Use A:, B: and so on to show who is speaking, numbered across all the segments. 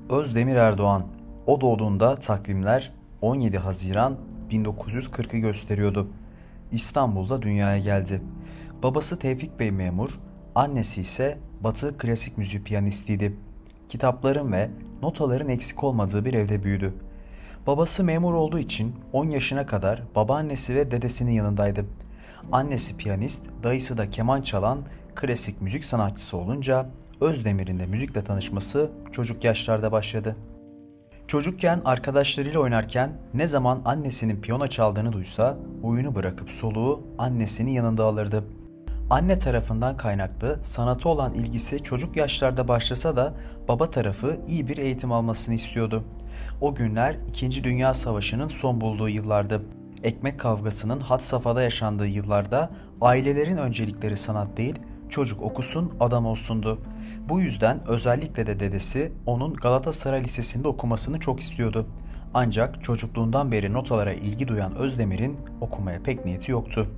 A: Özdemir Erdoğan. O doğduğunda takvimler 17 Haziran 1940'ı gösteriyordu. İstanbul'da dünyaya geldi. Babası Tevfik Bey memur, annesi ise Batı klasik müziği piyanistiydi. Kitapların ve notaların eksik olmadığı bir evde büyüdü. Babası memur olduğu için 10 yaşına kadar babaannesi ve dedesinin yanındaydı. Annesi piyanist, dayısı da keman çalan klasik müzik sanatçısı olunca Özdemir'in de müzikle tanışması çocuk yaşlarda başladı. Çocukken arkadaşlarıyla oynarken ne zaman annesinin piyano çaldığını duysa oyunu bırakıp soluğu annesinin yanında alırdı. Anne tarafından kaynaklı sanata olan ilgisi çocuk yaşlarda başlasa da baba tarafı iyi bir eğitim almasını istiyordu. O günler 2. Dünya Savaşı'nın son bulduğu yıllardı. Ekmek kavgasının had safhada yaşandığı yıllarda ailelerin öncelikleri sanat değil, çocuk okusun adam olsundu. Bu yüzden özellikle de dedesi onun Galatasaray Lisesi'nde okumasını çok istiyordu. Ancak çocukluğundan beri notalara ilgi duyan Özdemir'in okumaya pek niyeti yoktu.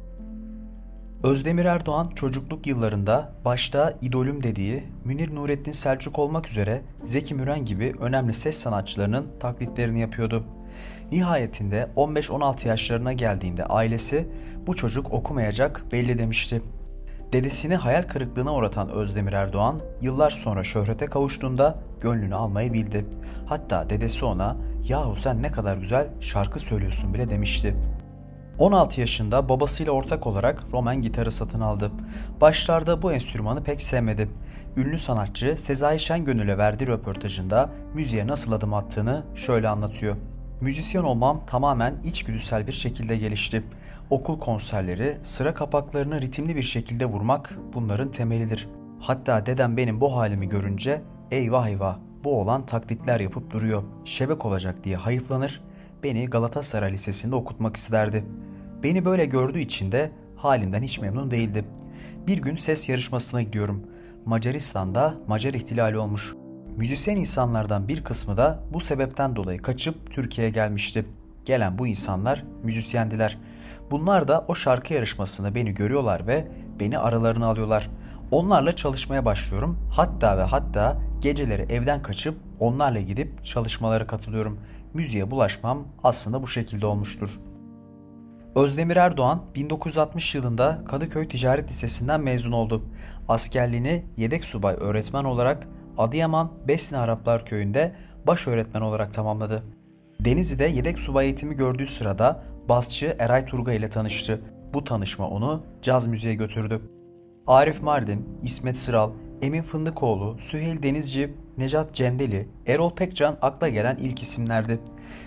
A: Özdemir Erdoğan çocukluk yıllarında başta idolüm dediği Münir Nurettin Selçuk olmak üzere Zeki Müren gibi önemli ses sanatçılarının taklitlerini yapıyordu. Nihayetinde 15-16 yaşlarına geldiğinde ailesi bu çocuk okumayacak belli demişti. Dedesini hayal kırıklığına uğratan Özdemir Erdoğan yıllar sonra şöhrete kavuştuğunda gönlünü almayı bildi. Hatta dedesi ona "Yahu sen ne kadar güzel şarkı söylüyorsun" bile demişti. 16 yaşında babasıyla ortak olarak Roman gitarı satın aldı. Başlarda bu enstrümanı pek sevmedi. Ünlü sanatçı Sezai Şengönül'e verdiği röportajında müziğe nasıl adım attığını şöyle anlatıyor. Müzisyen olmam tamamen içgüdüsel bir şekilde gelişti. Okul konserleri, sıra kapaklarını ritimli bir şekilde vurmak bunların temelidir. Hatta dedem benim bu halimi görünce eyvah eyvah bu oğlan taklitler yapıp duruyor, şebek olacak diye hayıflanır, beni Galatasaray Lisesi'nde okutmak isterdi. Beni böyle gördüğü için de halimden hiç memnun değildi. Bir gün ses yarışmasına gidiyorum. Macaristan'da Macar ihtilali olmuş. Müzisyen insanlardan bir kısmı da bu sebepten dolayı kaçıp Türkiye'ye gelmişti. Gelen bu insanlar müzisyendiler. Bunlar da o şarkı yarışmasında beni görüyorlar ve beni aralarına alıyorlar. Onlarla çalışmaya başlıyorum. Hatta ve hatta geceleri evden kaçıp onlarla gidip çalışmalara katılıyorum. Müziğe bulaşmam aslında bu şekilde olmuştur. Özdemir Erdoğan 1960 yılında Kadıköy Ticaret Lisesi'nden mezun oldu. Askerliğini yedek subay öğretmen olarak Adıyaman Besni Araplar Köyü'nde baş öğretmen olarak tamamladı. Denizli'de yedek subay eğitimi gördüğü sırada basçı Eray Turgay ile tanıştı. Bu tanışma onu caz müziğe götürdü. Arif Mardin, İsmet Sıral, Emin Fındıkoğlu, Süheyl Denizci, Necat Cendeli, Erol Pekcan akla gelen ilk isimlerdi.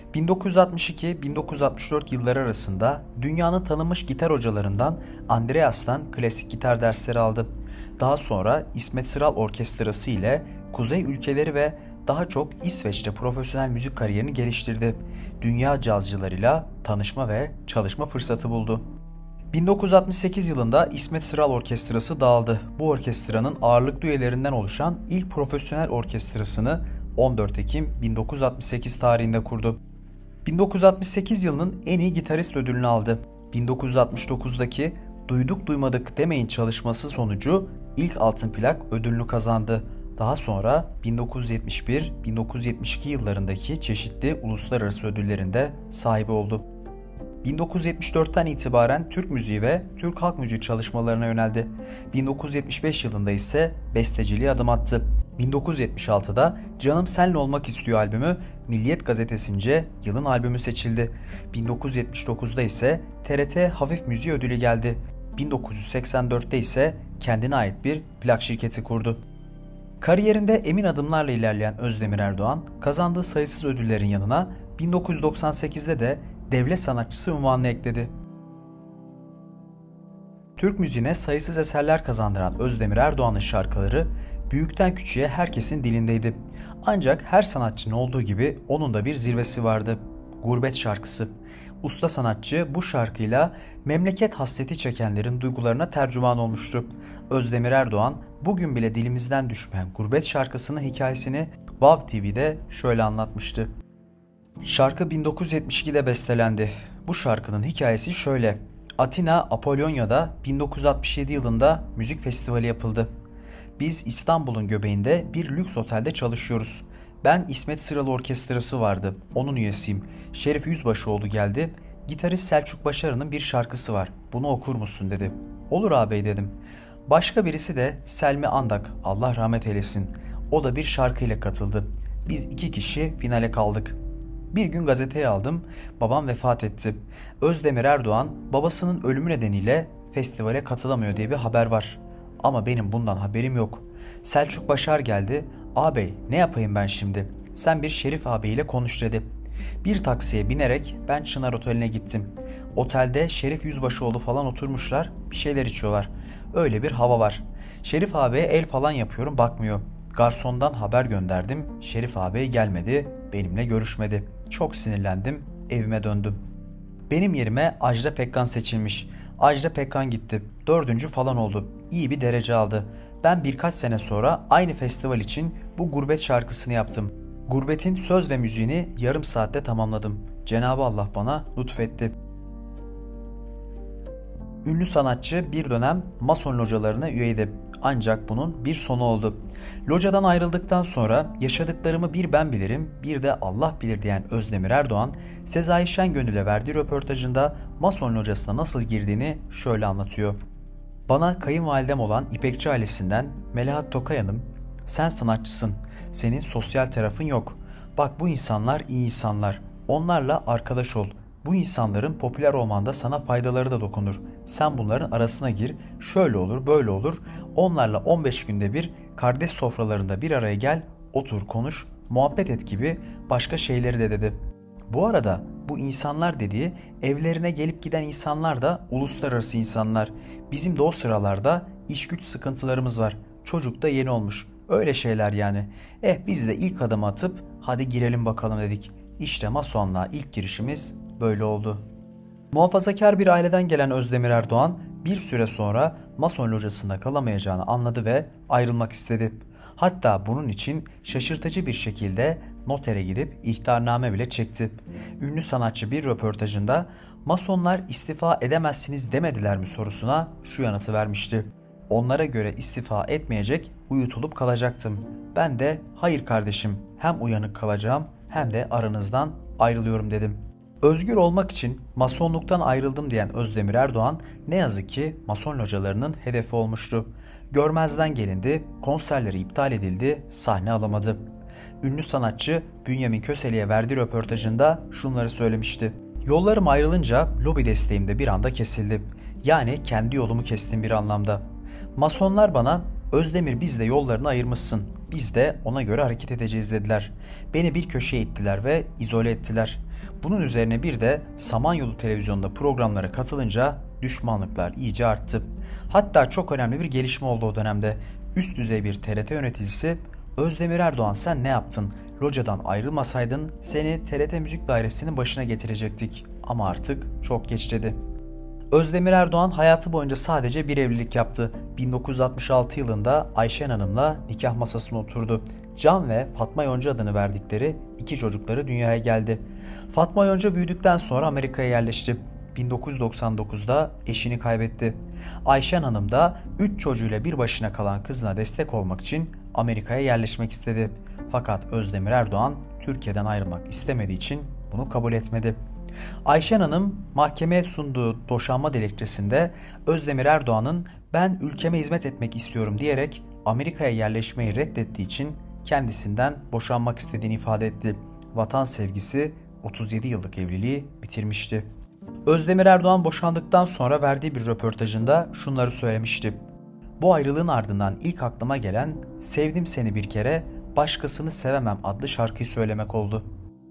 A: 1962-1964 yılları arasında dünyanın tanınmış gitar hocalarından Andreas'tan klasik gitar dersleri aldı. Daha sonra İsmet Sıral Orkestrası ile Kuzey ülkeleri ve daha çok İsveç'te profesyonel müzik kariyerini geliştirdi. Dünya cazcılarıyla tanışma ve çalışma fırsatı buldu. 1968 yılında İsmet Sıral Orkestrası dağıldı. Bu orkestranın ağırlıklı üyelerinden oluşan ilk profesyonel orkestrasını 14 Ekim 1968 tarihinde kurdu. 1968 yılının en iyi gitarist ödülünü aldı. 1969'daki Duyduk Duymadık Demeyin çalışması sonucu ilk altın plak ödülünü kazandı. Daha sonra 1971-1972 yıllarındaki çeşitli uluslararası ödüllerinde sahibi oldu. 1974'ten itibaren Türk müziği ve Türk halk müziği çalışmalarına yöneldi. 1975 yılında ise besteciliğe adım attı. 1976'da Canım Senle Olmak İstiyor albümü Milliyet gazetesince yılın albümü seçildi. 1979'da ise TRT Hafif Müziği ödülü geldi. 1984'te ise kendine ait bir plak şirketi kurdu. Kariyerinde emin adımlarla ilerleyen Özdemir Erdoğan, kazandığı sayısız ödüllerin yanına 1998'de de devlet sanatçısı unvanını ekledi. Türk müziğine sayısız eserler kazandıran Özdemir Erdoğan'ın şarkıları büyükten küçüğe herkesin dilindeydi. Ancak her sanatçının olduğu gibi onun da bir zirvesi vardı. Gurbet şarkısı. Usta sanatçı bu şarkıyla memleket hasreti çekenlerin duygularına tercüman olmuştu. Özdemir Erdoğan bugün bile dilimizden düşmeyen Gurbet şarkısının hikayesini Vav TV'de şöyle anlatmıştı. Şarkı 1972'de bestelendi. Bu şarkının hikayesi şöyle. Atina Apollonia'da 1967 yılında müzik festivali yapıldı. Biz İstanbul'un göbeğinde bir lüks otelde çalışıyoruz. Ben İsmet Sıralı Orkestrası vardı. Onun üyesiyim. Şerif Yüzbaşıoğlu geldi. Gitarist Selçuk Başarı'nın bir şarkısı var. Bunu okur musun dedi. Olur ağabey dedim. Başka birisi de Selmi Andak, Allah rahmet eylesin. O da bir şarkıyla katıldı. Biz 2 kişi finale kaldık. Bir gün gazeteyi aldım. Babam vefat etti. Özdemir Erdoğan babasının ölümü nedeniyle festivale katılamıyor diye bir haber var. Ama benim bundan haberim yok. Selçuk Başar geldi. Ağabey ne yapayım ben şimdi? Sen bir Şerif ağabeyle konuş dedi. Bir taksiye binerek ben Çınar Oteli'ne gittim. Otelde Şerif Yüzbaşıoğlu falan oturmuşlar, bir şeyler içiyorlar. Öyle bir hava var. Şerif ağabeye el falan yapıyorum, bakmıyor. Garsondan haber gönderdim. Şerif ağabey gelmedi, benimle görüşmedi. Çok sinirlendim, evime döndüm. Benim yerime Ajda Pekkan seçilmiş. Ajda Pekkan gitti. 4. falan oldu. İyi bir derece aldı. Ben birkaç sene sonra aynı festival için bu Gurbet şarkısını yaptım. Gurbet'in söz ve müziğini yarım saatte tamamladım. Cenab-ı Allah bana lütfetti. Ünlü sanatçı bir dönem Mason localarına üyeydi. Ancak bunun bir sonu oldu. Locadan ayrıldıktan sonra yaşadıklarımı bir ben bilirim, bir de Allah bilir diyen Özdemir Erdoğan, Sezai Şengönül'e verdiği röportajında Mason locasına nasıl girdiğini şöyle anlatıyor. Bana kayınvalidem olan İpekçi ailesinden Melahat Tokay Hanım, sen sanatçısın, senin sosyal tarafın yok. Bak bu insanlar iyi insanlar, onlarla arkadaş ol. Bu insanların popüler olmanda sana faydaları da dokunur. Sen bunların arasına gir, şöyle olur böyle olur. Onlarla 15 günde bir kardeş sofralarında bir araya gel, otur konuş, muhabbet et gibi başka şeyleri de dedi. Bu arada bu insanlar dediği evlerine gelip giden insanlar da uluslararası insanlar. Bizim de o sıralarda iş güç sıkıntılarımız var. Çocuk da yeni olmuş. Öyle şeyler yani. Biz de ilk adımı atıp hadi girelim bakalım dedik. İşte Mason'la ilk girişimiz böyle oldu. Muhafazakar bir aileden gelen Özdemir Erdoğan bir süre sonra Mason locasında kalamayacağını anladı ve ayrılmak istedi. Hatta bunun için şaşırtıcı bir şekilde notere gidip ihtarname bile çekti. Ünlü sanatçı bir röportajında Masonlar istifa edemezsiniz demediler mi sorusuna şu yanıtı vermişti. Onlara göre istifa etmeyecek, uyutulup kalacaktım. Ben de hayır kardeşim, hem uyanık kalacağım hem de aranızdan ayrılıyorum dedim. Özgür olmak için Masonluktan ayrıldım diyen Özdemir Erdoğan ne yazık ki Mason localarının hedefi olmuştu. Görmezden gelindi, konserleri iptal edildi, sahne alamadı. Ünlü sanatçı Bünyamin Köseli'ye verdiği röportajında şunları söylemişti. Yollarım ayrılınca lobi desteğim de bir anda kesildi. Yani kendi yolumu kestim bir anlamda. Masonlar bana Özdemir bizle yollarını ayırmışsın. Biz de ona göre hareket edeceğiz dediler. Beni bir köşeye ittiler ve izole ettiler. Bunun üzerine bir de Samanyolu televizyonda programlara katılınca düşmanlıklar iyice arttı. Hatta çok önemli bir gelişme oldu o dönemde. Üst düzey bir TRT yöneticisi Özdemir Erdoğan sen ne yaptın? Locadan ayrılmasaydın seni TRT Müzik Dairesi'nin başına getirecektik. Ama artık çok geç dedi. Özdemir Erdoğan hayatı boyunca sadece bir evlilik yaptı. 1966 yılında Ayşen Hanım'la nikah masasına oturdu. Can ve Fatma Yonca adını verdikleri 2 çocukları dünyaya geldi. Fatma Yonca büyüdükten sonra Amerika'ya yerleşti. 1999'da eşini kaybetti. Ayşen Hanım da 3 çocuğuyla bir başına kalan kızına destek olmak için Amerika'ya yerleşmek istedi. Fakat Özdemir Erdoğan Türkiye'den ayrılmak istemediği için bunu kabul etmedi. Ayşen Hanım mahkemeye sunduğu boşanma dilekçesinde Özdemir Erdoğan'ın ben ülkeme hizmet etmek istiyorum diyerek Amerika'ya yerleşmeyi reddettiği için kendisinden boşanmak istediğini ifade etti. Vatan sevgisi 37 yıllık evliliği bitirmişti. Özdemir Erdoğan boşandıktan sonra verdiği bir röportajında şunları söylemişti. Bu ayrılığın ardından ilk aklıma gelen Sevdim Seni Bir Kere, Başkasını Sevemem adlı şarkıyı söylemek oldu.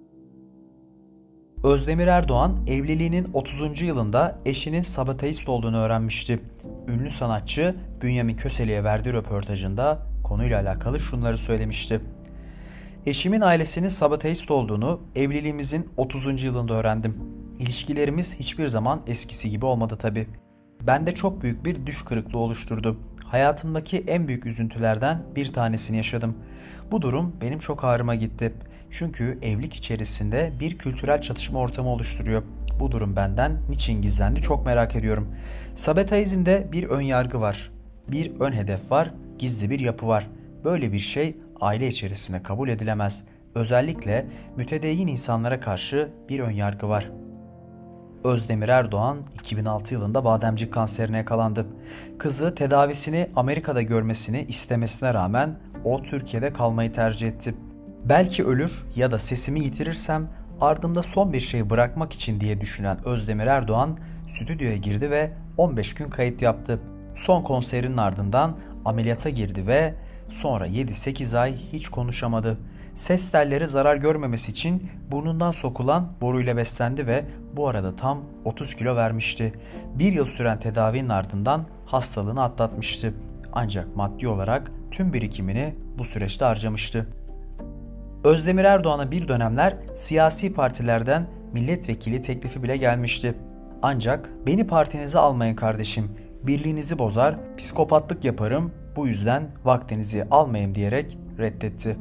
A: Özdemir Erdoğan evliliğinin 30. yılında eşinin sabotajist olduğunu öğrenmişti. Ünlü sanatçı Bünyamin Köseli'ye verdiği röportajında konuyla alakalı şunları söylemişti. Eşimin ailesinin sabotajist olduğunu evliliğimizin 30. yılında öğrendim. İlişkilerimiz hiçbir zaman eskisi gibi olmadı tabii. Bende çok büyük bir düş kırıklığı oluşturdu. Hayatımdaki en büyük üzüntülerden bir tanesini yaşadım. Bu durum benim çok ağrıma gitti. Çünkü evlilik içerisinde bir kültürel çatışma ortamı oluşturuyor. Bu durum benden niçin gizlendi çok merak ediyorum. Sabotajizmde bir ön yargı var. Bir ön hedef var, gizli bir yapı var. Böyle bir şey aile içerisinde kabul edilemez. Özellikle mütedeyyin insanlara karşı bir önyargı var. Özdemir Erdoğan 2006 yılında bademcik kanserine yakalandı. Kızı tedavisini Amerika'da görmesini istemesine rağmen o Türkiye'de kalmayı tercih etti. Belki ölür ya da sesimi yitirirsem ardımda son bir şey bırakmak için diye düşünen Özdemir Erdoğan stüdyoya girdi ve 15 gün kayıt yaptı. Son konserinin ardından ameliyata girdi ve sonra 7-8 ay hiç konuşamadı. Ses telleri zarar görmemesi için burnundan sokulan boruyla beslendi ve bu arada tam 30 kilo vermişti. Bir yıl süren tedavinin ardından hastalığını atlatmıştı. Ancak maddi olarak tüm birikimini bu süreçte harcamıştı. Özdemir Erdoğan'a bir dönemler siyasi partilerden milletvekili teklifi bile gelmişti. Ancak "Beni partinize almayın kardeşim, birliğinizi bozar, psikopatlık yaparım, bu yüzden vaktinizi almayayım" diyerek reddetti.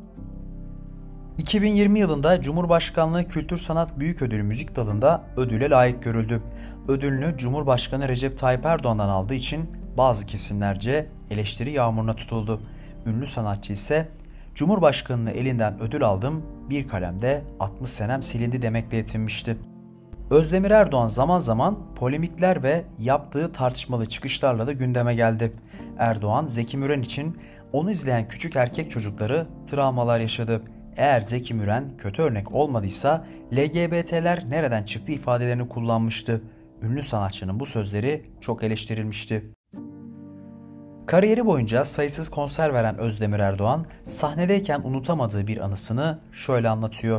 A: 2020 yılında Cumhurbaşkanlığı Kültür Sanat Büyüködülü müzik dalında ödüle layık görüldü. Ödülünü Cumhurbaşkanı Recep Tayyip Erdoğan'dan aldığı için bazı kesimlerce eleştiri yağmuruna tutuldu. Ünlü sanatçı ise "Cumhurbaşkanlığı elinden ödül aldım, bir kalemde 60 senem silindi" demekle yetinmişti. Özdemir Erdoğan zaman zaman polemikler ve yaptığı tartışmalı çıkışlarla da gündeme geldi. Erdoğan, Zeki Müren için onu izleyen küçük erkek çocukları travmalar yaşadı. Eğer Zeki Müren kötü örnek olmadıysa LGBT'ler nereden çıktı ifadelerini kullanmıştı. Ünlü sanatçının bu sözleri çok eleştirilmişti. Kariyeri boyunca sayısız konser veren Özdemir Erdoğan, sahnedeyken unutamadığı bir anısını şöyle anlatıyor.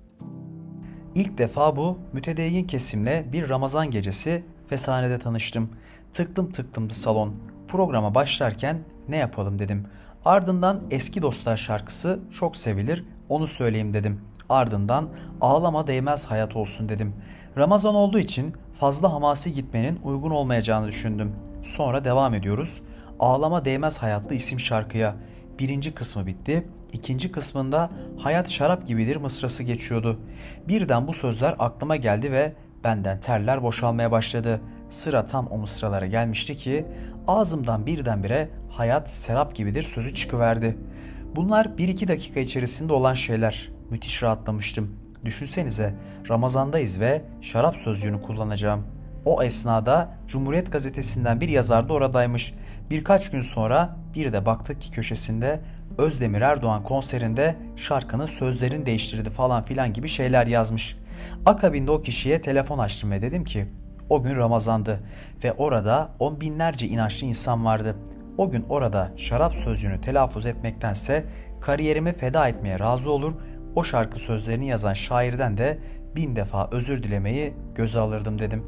A: "İlk defa bu mütedeyyin kesimle bir Ramazan gecesi Fesane'de tanıştım. Tıklım tıklımdı salon. Programa başlarken ne yapalım dedim. Ardından Eski Dostlar şarkısı çok sevilir, onu söyleyeyim dedim. Ardından Ağlama Değmez Hayat olsun dedim. Ramazan olduğu için fazla hamasi gitmenin uygun olmayacağını düşündüm. Sonra devam ediyoruz. Ağlama Değmez Hayatlı isim şarkıya. Birinci kısmı bitti. İkinci kısmında hayat şarap gibidir mısrası geçiyordu. Birden bu sözler aklıma geldi ve benden terler boşalmaya başladı. Sıra tam o mısralara gelmişti ki ağzımdan birdenbire hayat serap gibidir sözü çıkıverdi. Bunlar 1-2 dakika içerisinde olan şeyler. Müthiş rahatlamıştım. Düşünsenize, Ramazandayız ve şarap sözcüğünü kullanacağım. O esnada Cumhuriyet gazetesinden bir yazar da oradaymış. Birkaç gün sonra bir de baktık ki köşesinde Özdemir Erdoğan konserinde şarkının sözlerini değiştirdi falan filan gibi şeyler yazmış. Akabinde o kişiye telefon açtım ve dedim ki o gün Ramazan'dı ve orada on binlerce inançlı insan vardı. O gün orada şarap sözcüğünü telaffuz etmektense kariyerimi feda etmeye razı olur, o şarkı sözlerini yazan şairden de 1000 defa özür dilemeyi göze alırdım dedim.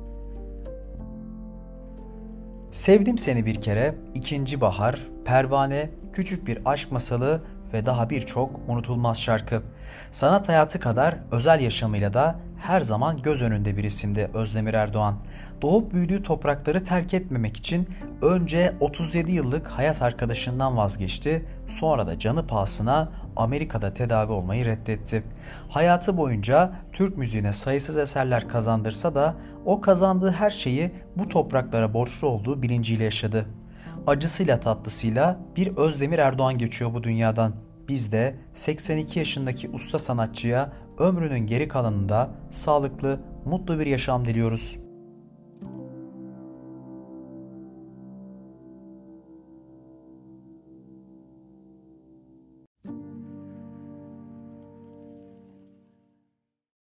A: Sevdim Seni Bir Kere, İkinci Bahar, Pervane, Küçük Bir Aşk Masalı ve daha birçok unutulmaz şarkı. Sanat hayatı kadar özel yaşamıyla da her zaman göz önünde bir isimdi Özdemir Erdoğan. Doğup büyüdüğü toprakları terk etmemek için önce 37 yıllık hayat arkadaşından vazgeçti, sonra da canı pahasına Amerika'da tedavi olmayı reddetti. Hayatı boyunca Türk müziğine sayısız eserler kazandırsa da o kazandığı her şeyi bu topraklara borçlu olduğu bilinciyle yaşadı. Acısıyla tatlısıyla bir Özdemir Erdoğan geçiyor bu dünyadan. Biz de 82 yaşındaki usta sanatçıya ömrünün geri kalanında sağlıklı, mutlu bir yaşam diliyoruz.